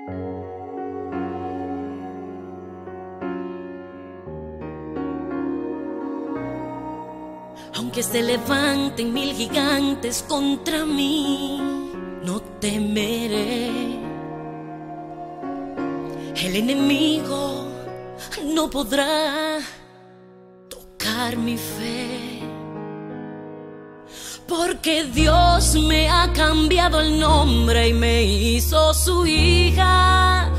Aunque se levanten mil gigantes contra mí, no temeré. El enemigo no podrá tocar mi fe, porque Dios me ha cambiado el nombre y me hizo su hija.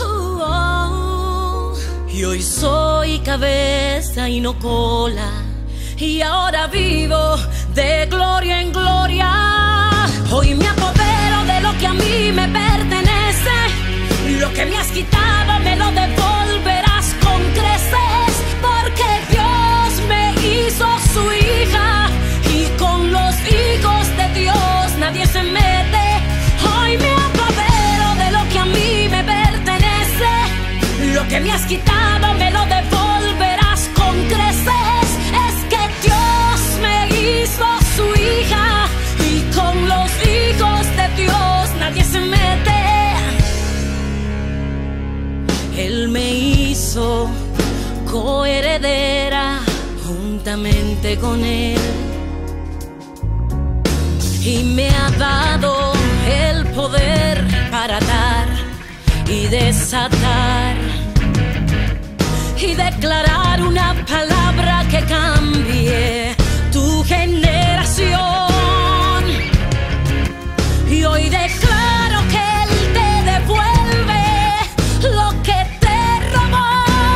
Y hoy soy cabeza y no cola, y ahora vivo de gloria en gloria. Hoy me apodero de lo que a mí me pertenece. Lo que me has quitado me lo devolverás con creces, porque Dios me hizo su hija, y con los hijos de Dios nadie se mete. Hoy me apodero de lo que a mí me pertenece. Lo que me has quitado me lo devolverás con creces. Es que Dios me hizo su hija, y con los hijos de Dios nadie se mete. Él me hizo coheredera juntamente con Él, y me ha dado el poder para dar y desatar, y declarar una palabra que cambie tu generación. Y hoy declaro que Él te devuelve lo que te robó.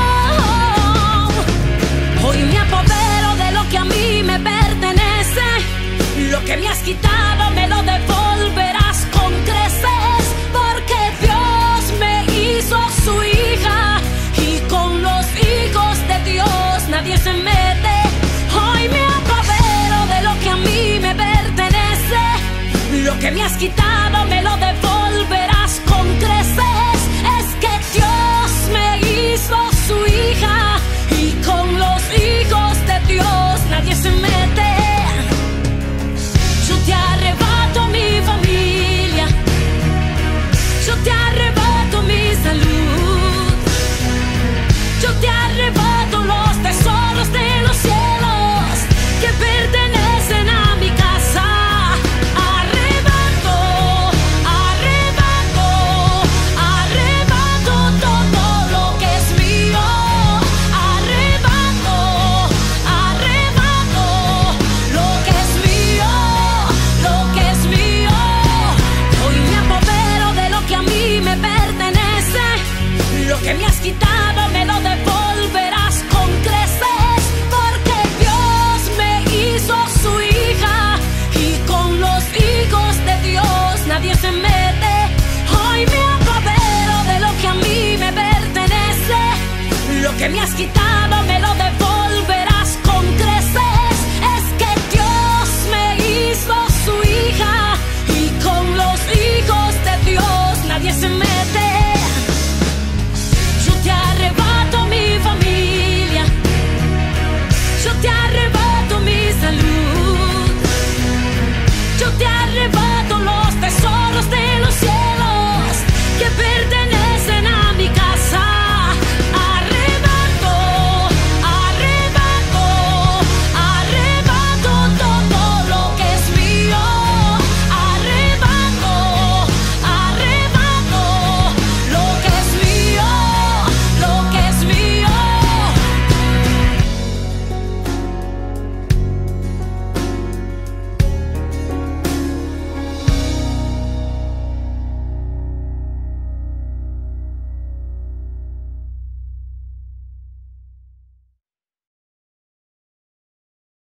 Hoy me apodero de lo que a mí me pertenece. Lo que me has quitado me lo devolverás con creces, porque Dios me hizo su hija, y con los hijos de Dios nadie se mete. Hoy me apodero de lo que a mí me pertenece. Lo que me has quitado me lo devolverás con creces. Es que Dios me hizo su hija, y con los hijos de Dios nadie se mete. Yo te arrebato mi familia, yo te arrebato mi salud, yo te arrebato los tesoros de los cielos que pertenecen a mi casa. Arrebato, arrebato, arrebato todo lo que es mío. Arrebato, arrebato lo que es mío, lo que es mío. Hoy me apodero de lo que a mí me pertenece. Lo que me has quitado me lo devolverás con creces, porque Dios me hizo su hija, y con los hijos de Dios nadie se mete. Hoy me apodero de lo que a mí me pertenece. Lo que me has quitado